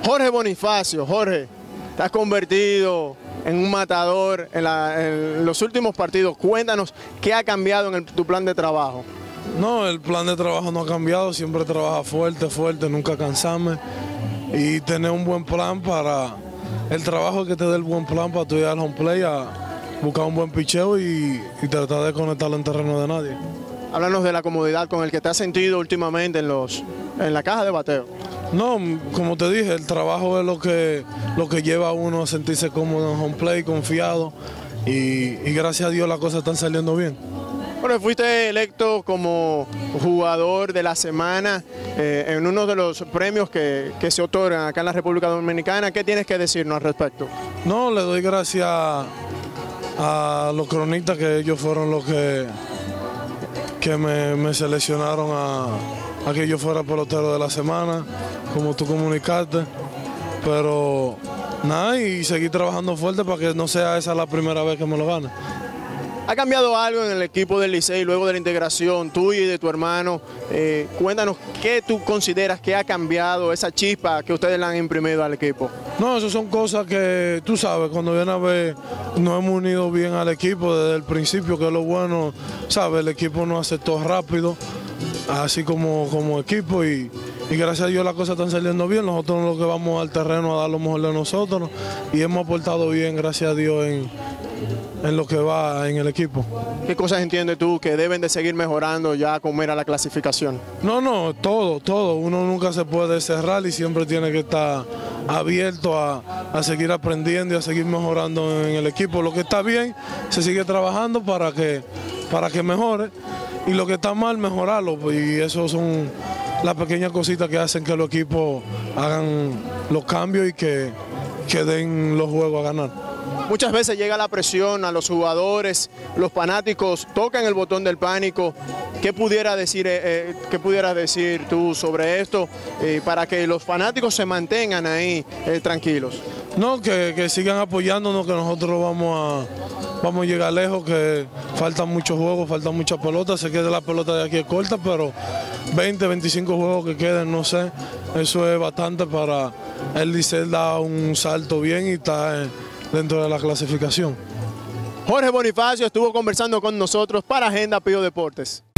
Jorge Bonifacio, Jorge, te has convertido en un matador en los últimos partidos. Cuéntanos qué ha cambiado en tu plan de trabajo. No, el plan de trabajo no ha cambiado, siempre trabaja fuerte, fuerte, nunca cansarme y tener un buen plan para el trabajo que te dé el buen plan para tu ir al home play a buscar un buen picheo y tratar de conectarlo en terreno de nadie. Háblanos de la comodidad con el que te has sentido últimamente en la caja de bateo. No, como te dije, el trabajo es lo que lleva a uno a sentirse cómodo en home play, confiado y gracias a Dios las cosas están saliendo bien. Bueno, fuiste electo como jugador de la semana en uno de los premios que se otorgan acá en la República Dominicana. ¿Qué tienes que decirnos al respecto? No, le doy gracias a los cronistas que ellos fueron los que me seleccionaron a que yo fuera pelotero de la semana, como tú comunicaste, pero nada, y seguir trabajando fuerte para que no sea esa la primera vez que me lo gane. ¿Ha cambiado algo en el equipo del Licey luego de la integración tuya y de tu hermano? Cuéntanos qué tú consideras que ha cambiado esa chispa que ustedes le han imprimido al equipo. No, eso son cosas que tú sabes, cuando viene a ver nos hemos unido bien al equipo desde el principio, que es lo bueno, sabes, el equipo nos aceptó rápido, así como equipo y gracias a Dios las cosas están saliendo bien. Nosotros lo que vamos al terreno a dar lo mejor de nosotros y hemos aportado bien, gracias a Dios, en lo que va en el equipo. ¿Qué cosas entiendes tú que deben de seguir mejorando ya con mira la clasificación? No, todo. Uno nunca se puede cerrar y siempre tiene que estar abierto a seguir aprendiendo y a seguir mejorando en el equipo. Lo que está bien, se sigue trabajando para que mejore y lo que está mal, mejorarlo. Y eso son las pequeñas cositas que hacen que los equipos hagan los cambios y que den los juegos a ganar. Muchas veces llega la presión a los jugadores, los fanáticos tocan el botón del pánico. ¿Qué pudieras decir tú sobre esto para que los fanáticos se mantengan ahí tranquilos? No, que sigan apoyándonos, que nosotros vamos a llegar lejos, que faltan muchos juegos, faltan muchas pelotas. Sé que la pelota de aquí es corta, pero 20, 25 juegos que queden, no sé, eso es bastante para el Licey dar un salto bien y estar dentro de la clasificación. Jorge Bonifacio estuvo conversando con nosotros para Agenda Pío Deportes.